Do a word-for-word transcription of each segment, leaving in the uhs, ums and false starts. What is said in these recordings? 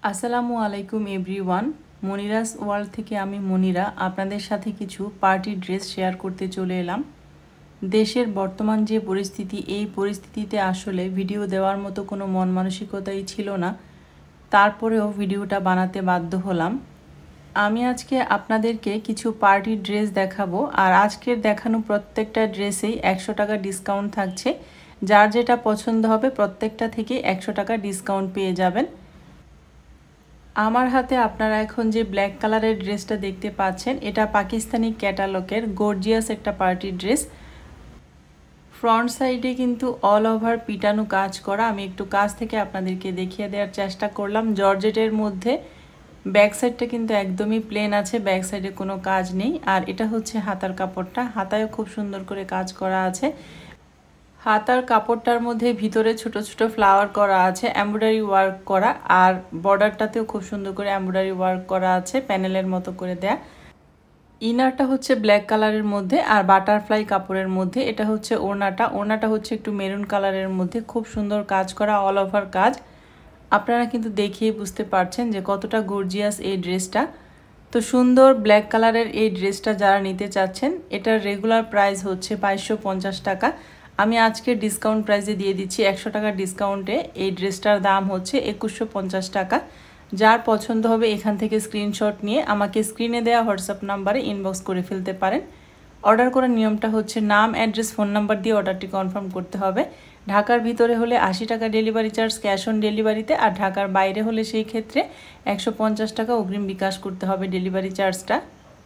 আসসালামু আলাইকুম everyone. Monira's world থেকে আমি মনিরা আপনাদের সাথে কিছু পার্টি ড্রেস শেয়ার করতে চলে এলাম। দেশের বর্তমান যে পরিস্থিতি, এই পরিস্থিতিতে আসলে ভিডিও দেওয়ার মতো কোনো মন মানসিকতাই ছিল না, তারপরেও ভিডিওটা বানাতে বাধ্য হলাম। আমি আজকে আপনাদেরকে কিছু পার্টি ড্রেস দেখাবো, আর আজকের দেখানো প্রত্যেকটা ড্রেসেই একশো টাকা ডিসকাউন্ট থাকছে। যার যেটা পছন্দ হবে প্রত্যেকটা থেকে একশো টাকা ডিসকাউন্ট পেয়ে যাবেন। আমার হাতে আপনারা এখন যে ব্ল্যাক কালারের ড্রেসটা দেখতে পাচ্ছেন, এটা পাকিস্তানি ক্যাটালগের গর্জিয়াস একটা পার্টি ড্রেস। ফ্রন্ট সাইডে কিন্তু অল ওভার পিটানো কাজ করা। আমি একটু কাছ থেকে আপনাদেরকে দেখিয়ে দেওয়ার চেষ্টা করলাম। জর্জেটের মধ্যে ব্যাক সাইডটা কিন্তু একদমই প্লেন আছে, ব্যাক সাইডে কোনো কাজ নেই। আর এটা হচ্ছে হাতার কাপড়টা, হাতায়ও খুব সুন্দর করে কাজ করা আছে। হাতার কাপড়টার মধ্যে ভিতরে ছোট ছোট ফ্লাওয়ার করা আছে, এমব্রয়ডারি ওয়ার্ক করা, আর বর্ডারটাতেও খুব সুন্দর করে এমব্রয়ডারি ওয়ার্ক করা আছে, প্যানেলের মতো করে দেয়া। ইনারটা হচ্ছে ব্ল্যাক কালারের মধ্যে আর বাটারফ্লাই কাপড়ের মধ্যে। এটা হচ্ছে ওড়নাটা, ওড়নাটা হচ্ছে একটু মেরুন কালারের মধ্যে, খুব সুন্দর কাজ করা, অল ওভার কাজ। আপনারা কিন্তু দেখিয়ে বুঝতে পারছেন যে কতটা গর্জিয়াস এই ড্রেসটা। তো সুন্দর ব্ল্যাক কালারের এই ড্রেসটা যারা নিতে চাচ্ছেন, এটার রেগুলার প্রাইস হচ্ছে বাইশশো পঞ্চাশ টাকা। আমি আজকে ডিসকাউন্ট প্রাইসে দিয়ে দিচ্ছি একশো টাকা ডিসকাউন্টে। এই ড্রেসটার দাম হচ্ছে একুশশো পঞ্চাশ টাকা। যার পছন্দ হবে এখান থেকে স্ক্রিনশট নিয়ে আমাকে স্ক্রিনে দেওয়া হোয়াটসঅ্যাপ নাম্বারে ইনবক্স করে ফেলতে পারেন। অর্ডার করার নিয়মটা হচ্ছে নাম, অ্যাড্রেস, ফোন নাম্বার দিয়ে অর্ডারটি কনফার্ম করতে হবে। ঢাকার ভিতরে হলে আশি টাকা ডেলিভারি চার্জ ক্যাশ অন ডেলিভারিতে, আর ঢাকার বাইরে হলে সেই ক্ষেত্রে একশো পঞ্চাশ টাকা অগ্রিম বিকাশ করতে হবে ডেলিভারি চার্জটা।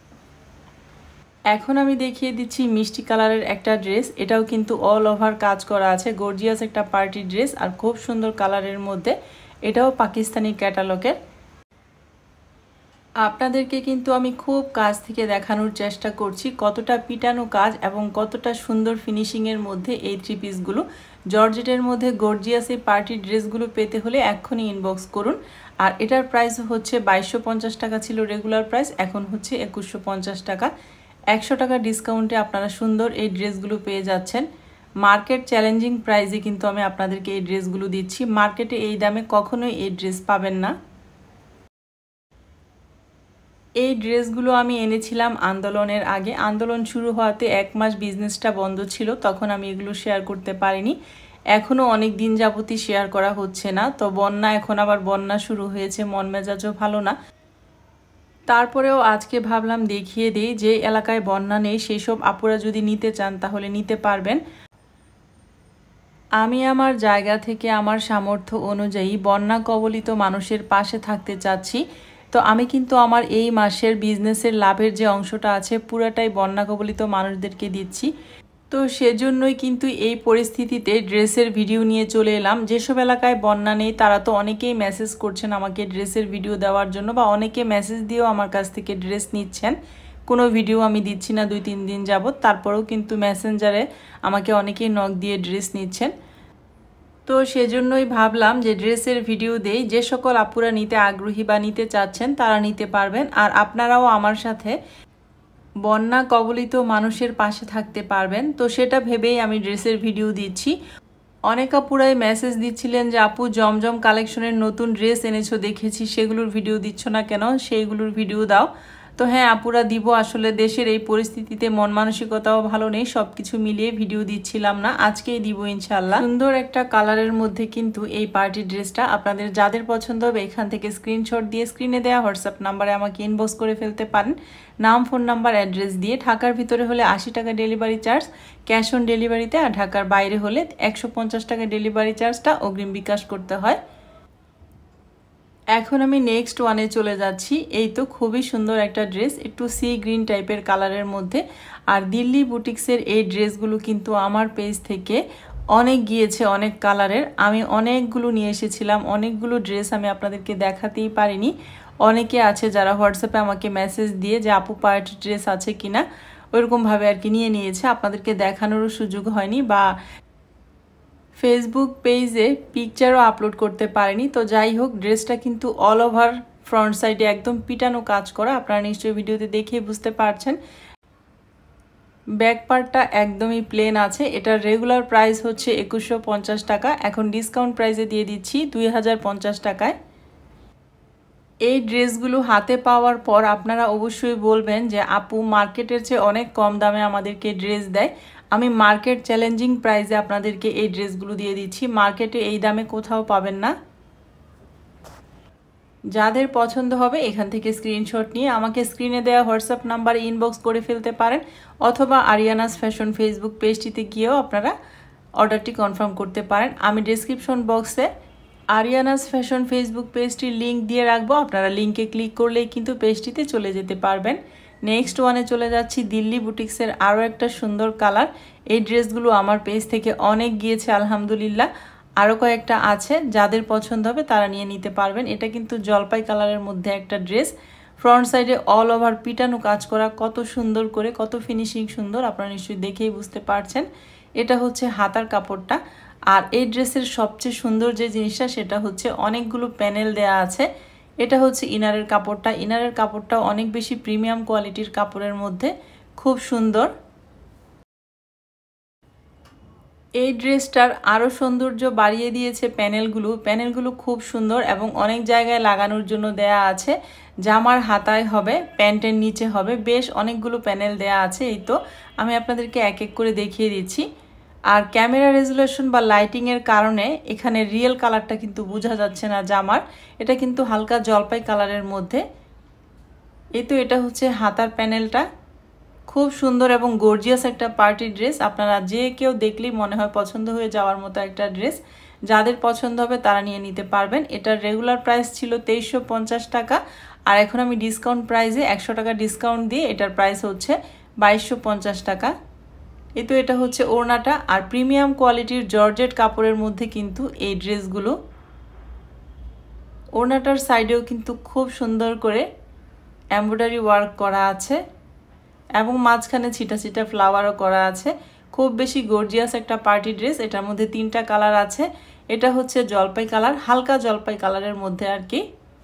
এখন আমি দেখিয়ে দিচ্ছি মিষ্টি কালারের একটা ড্রেস। এটাও কিন্তু অল ওভার কাজ করা আছে, গর্জিয়াস একটা পার্টি ড্রেস আর খুব সুন্দর কালারের মধ্যে। এটাও পাকিস্তানি ক্যাটালগের। আপনাদেরকে কিন্তু আমি খুব কাছ থেকে দেখানোর চেষ্টা করছি কতটা পিটানো কাজ এবং কতটা সুন্দর ফিনিশিংয়ের মধ্যে এই থ্রি পিসগুলো। জর্জেটের মধ্যে গর্জিয়াস এই পার্টি ড্রেসগুলো পেতে হলে এক্ষুনি ইনবক্স করুন। আর এটার প্রাইস হচ্ছে বাইশশো পঞ্চাশ টাকা ছিল রেগুলার প্রাইস, এখন হচ্ছে একুশশো পঞ্চাশ টাকা। একশো টাকা ডিসকাউন্টে আপনারা সুন্দর এই ড্রেসগুলো পেয়ে যাচ্ছেন। মার্কেট চ্যালেঞ্জিং প্রাইসে কিন্তু আমি আপনাদেরকে এই ড্রেসগুলো দিচ্ছি। মার্কেটে এই দামে কখনোই এই ড্রেস পাবেন না। এই ড্রেসগুলো আমি এনেছিলাম আন্দোলনের আগে। আন্দোলন শুরু হওয়াতে এক মাস বিজনেসটা বন্ধ ছিল, তখন আমি এগুলো শেয়ার করতে পারিনি। এখনও অনেক দিন যাবতই শেয়ার করা হচ্ছে না। তো বন্যা, এখন আবার বন্যা শুরু হয়েছে, মন মেজাজও ভালো না। তারপরেও আজকে ভাবলাম দেখিয়ে দিই, যে এলাকায় বন্যা নেই সেই সব আপুরা যদি নিতে চান তাহলে নিতে পারবেন। আমি আমার জায়গা থেকে আমার সামর্থ্য অনুযায়ী বন্যা কবলিত মানুষের পাশে থাকতে চাচ্ছি। তো আমি কিন্তু আমার এই মাসের বিজনেসের লাভের যে অংশটা আছে পুরাটাই বন্যা কবলিত মানুষদেরকে দিচ্ছি। তো সেজন্যই কিন্তু এই পরিস্থিতিতে ড্রেসের ভিডিও নিয়ে চলে এলাম। যেসব এলাকায় বন্যা নেই তারা তো অনেকেই মেসেজ করছেন আমাকে ড্রেসের ভিডিও দেওয়ার জন্য, বা অনেকে মেসেজ দিয়েও আমার কাছ থেকে ড্রেস নিচ্ছেন। কোনো ভিডিও আমি দিচ্ছি না দুই তিন দিন যাবত, তারপরেও কিন্তু মেসেঞ্জারে আমাকে অনেকেই নক দিয়ে ড্রেস নিচ্ছেন। তো সেজন্যই ভাবলাম যে ড্রেসের ভিডিও দেই। যে সকল আপুরা নিতে আগ্রহী বা নিতে চাচ্ছেন তারা নিতে পারবেন, আর আপনারাও আমার সাথে বন্যা কবলিত মানুষের পাশে থাকতে পারবেন। তো সেটা ভেবেই আমি ড্রেসের ভিডিও দিচ্ছি। অনেক আপুরাই মেসেজ দিচ্ছিলেন যে আপু জমজম কালেকশনের নতুন ড্রেস এনেছো দেখেছি, সেগুলোর ভিডিও দিচ্ছ না কেন, সেইগুলোর ভিডিও দাও। তো হ্যাঁ আপুরা দিব, আসলে দেশের এই পরিস্থিতিতে মন মানসিকতাও ভালো নেই, সব কিছু মিলিয়ে ভিডিও দিচ্ছিলাম না, আজকেই দিব ইনশাল্লাহ। সুন্দর একটা কালারের মধ্যে কিন্তু এই পার্টি ড্রেসটা। আপনাদের যাদের পছন্দ হবে এখান থেকে স্ক্রিনশট দিয়ে স্ক্রিনে দেওয়া হোয়াটসঅ্যাপ নাম্বারে আমাকে ইনবক্স করে ফেলতে পারেন, নাম, ফোন নাম্বার, অ্যাড্রেস দিয়ে। ঢাকার ভিতরে হলে আশি টাকা ডেলিভারি চার্জ ক্যাশ অন ডেলিভারিতে, আর ঢাকার বাইরে হলে একশো পঞ্চাশ টাকা ডেলিভারি চার্জটা অগ্রিম বিকাশ করতে হয়। এখন আমি নেক্সট ওয়ানে চলে যাচ্ছি। এই তো খুবই সুন্দর একটা ড্রেস, একটু সি গ্রিন টাইপের কালারের মধ্যে। আর দিল্লি বুটিক্সের এই ড্রেসগুলো কিন্তু আমার পেজ থেকে অনেক গিয়েছে, অনেক কালারের। আমি অনেকগুলো নিয়ে এসেছিলাম, অনেকগুলো ড্রেস আমি আপনাদেরকে দেখাতেই পারিনি। অনেকে আছে যারা হোয়াটসঅ্যাপে আমাকে মেসেজ দিয়ে যে আপু পার্টি ড্রেস আছে কিনা, ওইরকমভাবে আর কি নিয়ে নিয়েছে, আপনাদেরকে দেখানোরও সুযোগ হয়নি, বা ফেসবুক পেজে পিকচারও আপলোড করতে পারেনি। তো যাই হোক, ড্রেসটা কিন্তু অল ওভার ফ্রন্ট সাইডে একদম পিটানো কাজ করা, আপনারা নিশ্চয়ই ভিডিওতে দেখে বুঝতে পারছেন। ব্যাক পার্টটা একদমই প্লেন আছে। এটার রেগুলার প্রাইস হচ্ছে একুশশো পঞ্চাশ টাকা, এখন ডিসকাউন্ট প্রাইসে দিয়ে দিচ্ছি দুই হাজার পঞ্চাশ টাকায়। এই ড্রেসগুলো হাতে পাওয়ার পর আপনারা অবশ্যই বলবেন যে আপু মার্কেটের চেয়ে অনেক কম দামে আমাদেরকে ড্রেস দেয়। আমি মার্কেট চ্যালেঞ্জিং প্রাইসে আপনাদেরকে এই ড্রেসগুলো দিয়ে দিচ্ছি, মার্কেটে এই দামে কোথাও পাবেন না। যাদের পছন্দ হবে এখান থেকে স্ক্রিনশট নিয়ে আমাকে স্ক্রিনে দেওয়া হোয়াটসঅ্যাপ নাম্বারে ইনবক্স করে ফেলতে পারেন, অথবা আরিয়ানাস ফ্যাশন ফেসবুক পেজটিতে গিয়েও আপনারা অর্ডারটি কনফার্ম করতে পারেন। আমি ডেসক্রিপশন বক্সে আরিয়ানাস ফ্যাশন ফেসবুক পেজটির লিঙ্ক দিয়ে রাখবো, আপনারা লিঙ্কে ক্লিক করলেই কিন্তু পেজটিতে চলে যেতে পারবেন। নেক্সট ওয়ানে চলে যাচ্ছি, দিল্লি বুটিক্সের আরও একটা সুন্দর কালার। এই ড্রেসগুলো আমার পেজ থেকে অনেক গিয়েছে আলহামদুলিল্লাহ, আরও কয়েকটা আছে, যাদের পছন্দ হবে তারা নিয়ে নিতে পারবেন। এটা কিন্তু জলপাই কালারের মধ্যে একটা ড্রেস, ফ্রন্ট সাইডে অল ওভার পিটানো কাজ করা, কত সুন্দর করে, কত ফিনিশিং সুন্দর, আপনারা নিশ্চয়ই দেখেই বুঝতে পারছেন। এটা হচ্ছে হাতার কাপড়টা। আর এই ড্রেসের সবচেয়ে সুন্দর যে জিনিসটা সেটা হচ্ছে অনেকগুলো প্যানেল দেয়া আছে। এটা হচ্ছে ইনারের কাপড়টা, ইনারের কাপড়টা অনেক বেশি প্রিমিয়াম কোয়ালিটির কাপড়ের মধ্যে, খুব সুন্দর। এই ড্রেসটার আরও সৌন্দর্য বাড়িয়ে দিয়েছে প্যানেলগুলো, প্যানেলগুলো খুব সুন্দর এবং অনেক জায়গায় লাগানোর জন্য দেয়া আছে। জামার হাতায় হবে, প্যান্টের নিচে হবে, বেশ অনেকগুলো প্যানেল দেয়া আছে। এই তো আমি আপনাদেরকে এক এক করে দেখিয়ে দিচ্ছি। আর ক্যামেরা রেজুলেশন বা লাইটিংয়ের কারণে এখানে রিয়েল কালারটা কিন্তু বোঝা যাচ্ছে না জামার, এটা কিন্তু হালকা জলপাই কালারের মধ্যে। এই তো এটা হচ্ছে হাতার প্যানেলটা, খুব সুন্দর এবং গর্জিয়াস একটা পার্টি ড্রেস, আপনারা যে কেউ দেখলেই মনে হয় পছন্দ হয়ে যাওয়ার মতো একটা ড্রেস। যাদের পছন্দ হবে তারা নিয়ে নিতে পারবেন। এটার রেগুলার প্রাইস ছিল তেইশশো পঞ্চাশ টাকা, আর এখন আমি ডিসকাউন্ট প্রাইসে একশো টাকা ডিসকাউন্ট দিয়ে এটার প্রাইস হচ্ছে বাইশশো পঞ্চাশ টাকা। এই তো এটা হচ্ছে ওড়নাটা, আর প্রিমিয়াম কোয়ালিটির জর্জেট কাপড়ের মধ্যে কিন্তু এই ড্রেসগুলো। ওড়নাটার সাইডেও কিন্তু খুব সুন্দর করে এমব্রয়ডারি ওয়ার্ক করা আছে এবং মাঝখানে ছিটা ছিটা ফ্লাওয়ারও করা আছে। খুব বেশি গর্জিয়াস একটা পার্টি ড্রেস। এটার মধ্যে তিনটা কালার আছে। এটা হচ্ছে জলপাই কালার, হালকা জলপাই কালারের মধ্যে আর কি।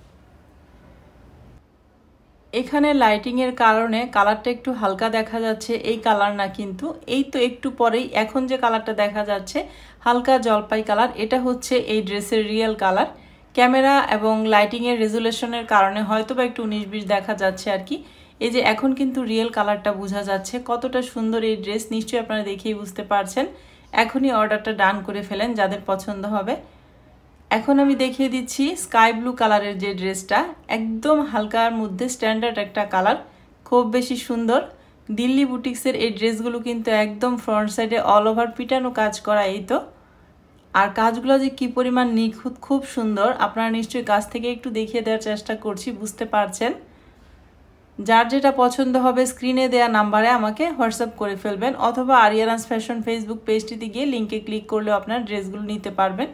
এখানে লাইটিংয়ের কারণে কালারটা একটু হালকা দেখা যাচ্ছে, এই কালার না কিন্তু, এই তো একটু পরেই এখন যে কালারটা দেখা যাচ্ছে হালকা জলপাই কালার, এটা হচ্ছে এই ড্রেসের রিয়েল কালার। ক্যামেরা এবং লাইটিংয়ের রেজুলেশনের কারণে হয়তো বা একটু উনিশ বিশ দেখা যাচ্ছে আর কি। এই যে এখন কিন্তু রিয়েল কালারটা বোঝা যাচ্ছে, কতটা সুন্দর এই ড্রেস নিশ্চয়ই আপনারা দেখেই বুঝতে পারছেন। এখনই অর্ডারটা ডান করে ফেলেন যাদের পছন্দ হবে। এখন আমি দেখিয়ে দিচ্ছি স্কাই ব্লু কালারের যে ড্রেসটা, একদম হালকার মধ্যে স্ট্যান্ডার্ড একটা কালার, খুব বেশি সুন্দর। দিল্লি বুটিক্সের এই ড্রেসগুলো কিন্তু একদম ফ্রন্ট সাইডে অল ওভার পিটানো কাজ করা, এই তো। আর কাজগুলো যে কি পরিমাণ নিখুঁত, খুব সুন্দর, আপনারা নিশ্চয়ই কাছ থেকে একটু দেখিয়ে দেওয়ার চেষ্টা করছি, বুঝতে পারছেন। যার যেটা পছন্দ হবে স্ক্রিনে দেয়া নাম্বারে আমাকে হোয়াটসঅ্যাপ করে ফেলবেন, অথবা আরিয়ানাস ফ্যাশন ফেসবুক পেজটিতে গিয়ে লিঙ্কে ক্লিক করলেও আপনার ড্রেসগুলো নিতে পারবেন।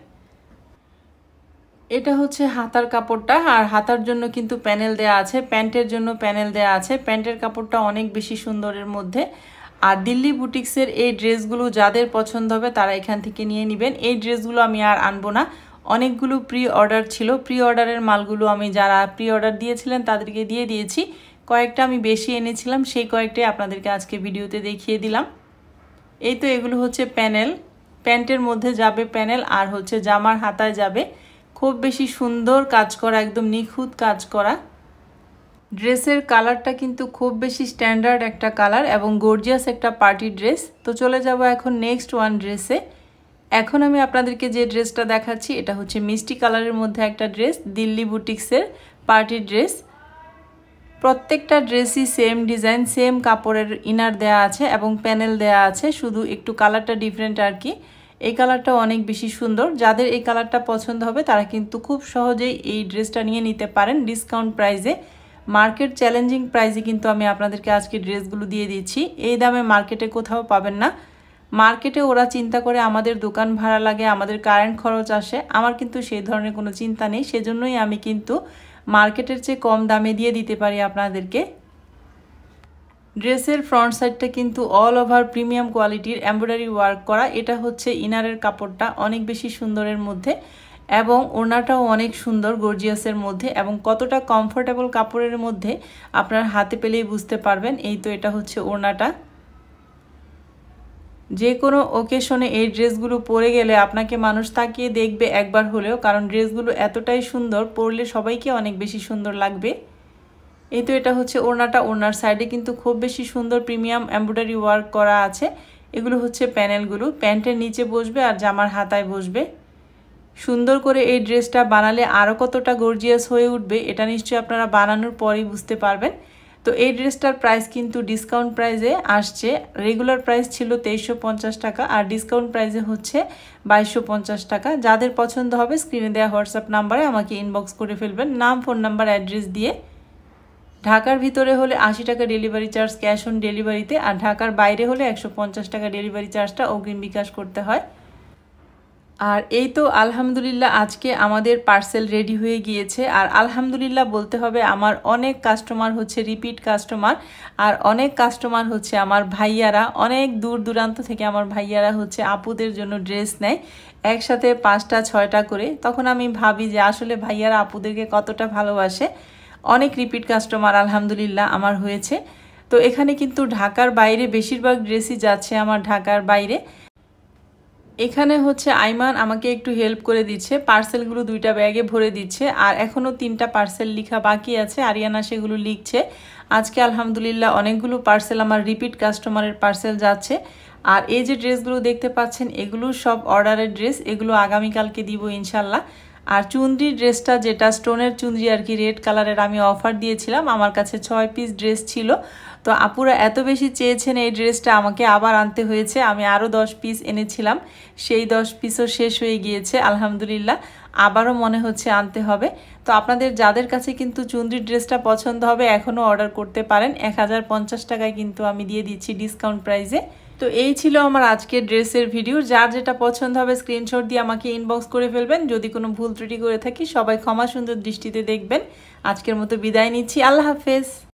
এটা হচ্ছে হাতার কাপড়টা, আর হাতার জন্য কিন্তু প্যানেল দেয়া আছে, প্যান্টের জন্য প্যানেল দেয়া আছে। প্যান্টের কাপড়টা অনেক বেশি সুন্দরের মধ্যে। আর দিল্লি বুটিক্সের এই ড্রেসগুলো যাদের পছন্দ হবে তারা এখান থেকে নিয়ে নেবেন। এই ড্রেসগুলো আমি আর আনবো না, অনেকগুলো প্রি অর্ডার ছিল, প্রি অর্ডারের মালগুলো আমি যারা প্রি অর্ডার দিয়েছিলেন তাদেরকে দিয়ে দিয়েছি। কয়েকটা আমি বেশি এনেছিলাম, সেই কয়েকটাই আপনাদেরকে আজকে ভিডিওতে দেখিয়ে দিলাম। এই তো এগুলো হচ্ছে প্যানেল, প্যান্টের মধ্যে যাবে প্যানেল, আর হচ্ছে জামার হাতায় যাবে। খুব বেশি সুন্দর কাজ করা, একদম নিখুঁত কাজ করা। ড্রেসের কালারটা কিন্তু খুব বেশি স্ট্যান্ডার্ড একটা কালার এবং গর্জিয়াস একটা পার্টি ড্রেস। তো চলে যাব এখন নেক্সট ওয়ান ড্রেসে। এখন আমি আপনাদেরকে যে ড্রেসটা দেখাচ্ছি এটা হচ্ছে মিষ্টি কালারের মধ্যে একটা ড্রেস, দিল্লি বুটিক্সের পার্টি ড্রেস। প্রত্যেকটা ড্রেসই সেম ডিজাইন, সেম কাপড়ের ইনার দেয়া আছে এবং প্যানেল দেয়া আছে, শুধু একটু কালারটা ডিফারেন্ট আর কি। এই কালারটা অনেক বেশি সুন্দর, যাদের এই কালারটা পছন্দ হবে তারা কিন্তু খুব সহজেই এই ড্রেসটা নিয়ে নিতে পারেন ডিসকাউন্ট প্রাইসে। মার্কেট চ্যালেঞ্জিং প্রাইসে কিন্তু আমি আপনাদেরকে আজকে ড্রেসগুলো দিয়ে দিচ্ছি, এই দামে মার্কেটে কোথাও পাবেন না। মার্কেটে ওরা চিন্তা করে আমাদের দোকান ভাড়া লাগে, আমাদের কারেন্ট খরচ আসে, আমার কিন্তু সেই ধরনের কোনো চিন্তা নেই, সেজন্যই আমি কিন্তু মার্কেটের চেয়ে কম দামে দিয়ে দিতে পারি আপনাদেরকে। ড্রেসের ফ্রন্ট সাইডটা কিন্তু অল ওভার প্রিমিয়াম কোয়ালিটির এমব্রয়ডারি ওয়ার্ক করা। এটা হচ্ছে ইনারের কাপড়টা অনেক বেশি সুন্দরের মধ্যে, এবং ওড়নাটাও অনেক সুন্দর গর্জিয়াসের মধ্যে, এবং কতটা কমফোর্টেবল কাপড়ের মধ্যে আপনার হাতে পেলেই বুঝতে পারবেন। এই তো এটা হচ্ছে ওড়নাটা, যে কোনো ওকেশনে এই ড্রেসগুলো পরে গেলে আপনাকে মানুষ তাকিয়ে দেখবে একবার হলেও, কারণ ড্রেসগুলো এতটাই সুন্দর, পরলে সবাইকে অনেক বেশি সুন্দর লাগবে। এই তো এটা হচ্ছে ওড়নাটা, ওড়নার সাইডে কিন্তু খুব বেশি সুন্দর প্রিমিয়াম এমব্রয়ডারি ওয়ার্ক করা আছে। এগুলো হচ্ছে প্যানেলগুলো, প্যান্টের নিচে বসবে আর জামার হাতায় বসবে। সুন্দর করে এই ড্রেসটা বানালে আরও কতটা গর্জিয়াস হয়ে উঠবে এটা নিশ্চয়ই আপনারা বানানোর পরই বুঝতে পারবেন। তো এই ড্রেসটার প্রাইস কিন্তু ডিসকাউন্ট প্রাইসে আসছে। রেগুলার প্রাইস ছিল তেইশশো পঞ্চাশ টাকা আর ডিসকাউন্ট প্রাইসে হচ্ছে বাইশশো পঞ্চাশ টাকা। যাদের পছন্দ হবে স্ক্রিনে দেওয়া হোয়াটসঅ্যাপ নাম্বারে আমাকে ইনবক্স করে ফেলবেন, নাম, ফোন নাম্বার, অ্যাড্রেস দিয়ে। ঢাকার ভিতরে হলে আশি টাকা ডেলিভারি চার্জ ক্যাশ অন ডেলিভারিতে, আর ঢাকার বাইরে হলে একশো পঞ্চাশ টাকা ডেলিভারি চার্জটা অগ্রিম বিকাশ করতে হয়। আর এই তো আলহামদুলিল্লাহ আজকে আমাদের পার্সেল রেডি হয়ে গিয়েছে। আর আলহামদুলিল্লাহ বলতে হবে আমার অনেক কাস্টমার হচ্ছে রিপিট কাস্টমার, আর অনেক কাস্টমার হচ্ছে আমার ভাইয়ারা, অনেক দূর দূরান্ত থেকে আমার ভাইয়ারা হচ্ছে আপুদের জন্য ড্রেস নেয় একসাথে পাঁচটা ছয়টা করে। তখন আমি ভাবি যে আসলে ভাইয়ারা আপুদেরকে কতটা ভালোবাসে। অনেক রিপিট কাস্টমার আলহামদুলিল্লাহ আমার হয়েছে। তো এখানে কিন্তু ঢাকার বাইরে বেশিরভাগ ড্রেসই যাচ্ছে আমার ঢাকার বাইরে। এখানে হচ্ছে আইমান আমাকে একটু হেল্প করে দিচ্ছে, পার্সেলগুলো দুইটা ব্যাগে ভরে দিচ্ছে। আর এখনও তিনটা পার্সেল লিখা বাকি আছে, আরিয়ানা সেগুলো লিখছে। আজকে আলহামদুলিল্লাহ অনেকগুলো পার্সেল আমার রিপিট কাস্টমারের পার্সেল যাচ্ছে। আর এই যে ড্রেসগুলো দেখতে পাচ্ছেন এগুলো সব অর্ডারের ড্রেস, এগুলো আগামীকালকে দিব ইনশাল্লাহ। আর চুনরি ড্রেসটা যেটা স্টোনের চুনরি আর কি, রেড কালারের, আমি অফার দিয়েছিলাম, আমার কাছে ছয় পিস ড্রেস ছিল। তো আপুরা এত বেশি চেয়েছেন এই ড্রেসটা, আমাকে আবার আনতে হয়েছে। আমি আরও দশ পিস এনেছিলাম, সেই দশ পিসও শেষ হয়ে গিয়েছে আলহামদুলিল্লাহ, আবারও মনে হচ্ছে আনতে হবে। তো আপনাদের যাদের কাছে কিন্তু চুনরি ড্রেসটা পছন্দ হবে এখনও অর্ডার করতে পারেন। এক হাজার পঞ্চাশ টাকায় কিন্তু আমি দিয়ে দিচ্ছি ডিসকাউন্ট প্রাইসে। তো এই ছিল আমার আজকের ড্রেসের ভিডিও। যার যেটা পছন্দ হবে স্ক্রিনশট দিয়ে আমাকে ইনবক্স করে ফেলবেন। যদি কোনো ভুল ত্রুটি করে থাকি সবাই ক্ষমা সুন্দর দৃষ্টিতে দেখবেন। আজকের মতো বিদায় নিচ্ছি, আল্লাহ হাফেজ।